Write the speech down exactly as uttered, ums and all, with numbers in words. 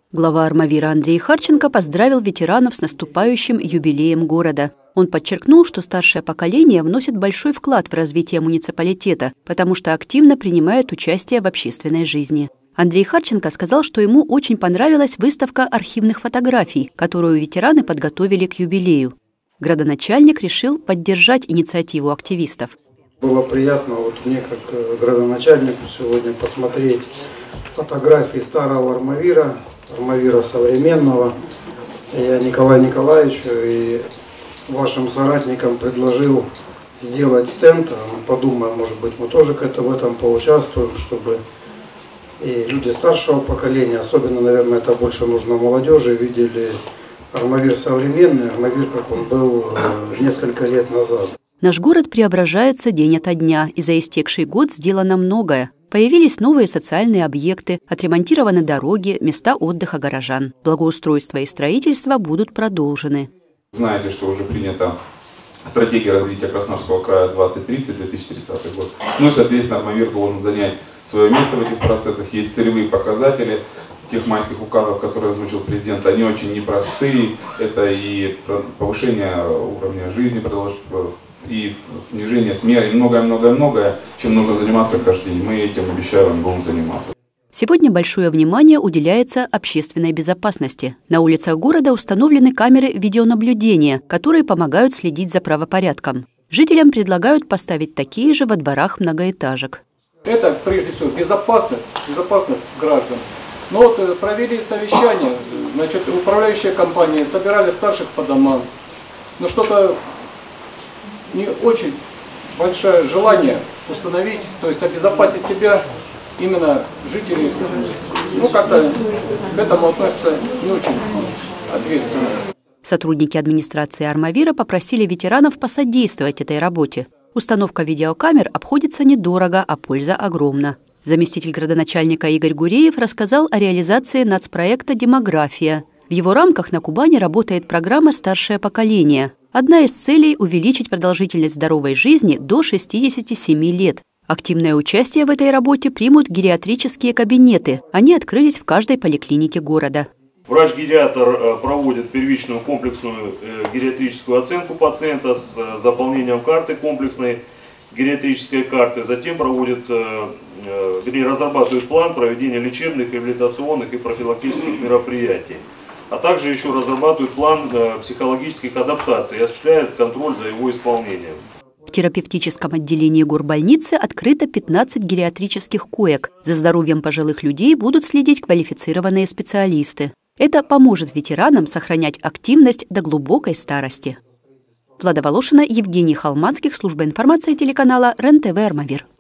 Глава Армавира Андрей Харченко поздравил ветеранов с наступающим юбилеем города. Он подчеркнул, что старшее поколение вносит большой вклад в развитие муниципалитета, потому что активно принимает участие в общественной жизни. Андрей Харченко сказал, что ему очень понравилась выставка архивных фотографий, которую ветераны подготовили к юбилею. Градоначальник решил поддержать инициативу активистов. Было приятно вот мне, как градоначальнику, сегодня посмотреть фотографии старого Армавира, Армавира современного. Я Николаю Николаевичу и вашим соратникам предложил сделать стенд. Подумаем, может быть, мы тоже к этому, в этом поучаствуем, чтобы и люди старшего поколения, особенно, наверное, это больше нужно молодежи, видели Армавир современный, Армавир, как он был несколько лет назад. Наш город преображается день ото дня, и за истекший год сделано многое. Появились новые социальные объекты, отремонтированы дороги, места отдыха горожан. Благоустройство и строительство будут продолжены. Знаете, что уже принята стратегия развития Краснодарского края двадцать тридцать — две тысячи тридцатый год. Ну и, соответственно, Армавир должен занять свое место в этих процессах. Есть целевые показатели тех майских указов, которые озвучил президент. Они очень непростые. Это и повышение уровня жизни, и снижение смерти, и многое-многое-многое, чем нужно заниматься каждый день. Мы этим, обещаем, будем заниматься. Сегодня большое внимание уделяется общественной безопасности. На улицах города установлены камеры видеонаблюдения, которые помогают следить за правопорядком. Жителям предлагают поставить такие же во дворах многоэтажек. Это, прежде всего, безопасность, безопасность граждан. Но вот провели совещание, значит, управляющая компания, собирали старших по домам. Но что-то не очень большое желание установить, то есть обезопасить себя, именно жители, ну, как-то к этому относятся не очень ответственно. Сотрудники администрации Армавира попросили ветеранов посодействовать этой работе. Установка видеокамер обходится недорого, а польза огромна. Заместитель градоначальника Игорь Гуреев рассказал о реализации нацпроекта «Демография». В его рамках на Кубани работает программа «Старшее поколение». Одна из целей – увеличить продолжительность здоровой жизни до шестидесяти семи лет. Активное участие в этой работе примут гериатрические кабинеты. Они открылись в каждой поликлинике города. Врач-гериатр проводит первичную комплексную гериатрическую оценку пациента с заполнением карты комплексной гериатрической карты. Затем проводит, вернее, разрабатывает план проведения лечебных, реабилитационных и профилактических мероприятий. А также еще разрабатывает план психологических адаптаций и осуществляет контроль за его исполнением. В терапевтическом отделении горбольницы открыто пятнадцать гериатрических коек. За здоровьем пожилых людей будут следить квалифицированные специалисты. Это поможет ветеранам сохранять активность до глубокой старости. Влада Волошина, Евгений Холманских, служба информации телеканала РЕН-ТВ «Армавир».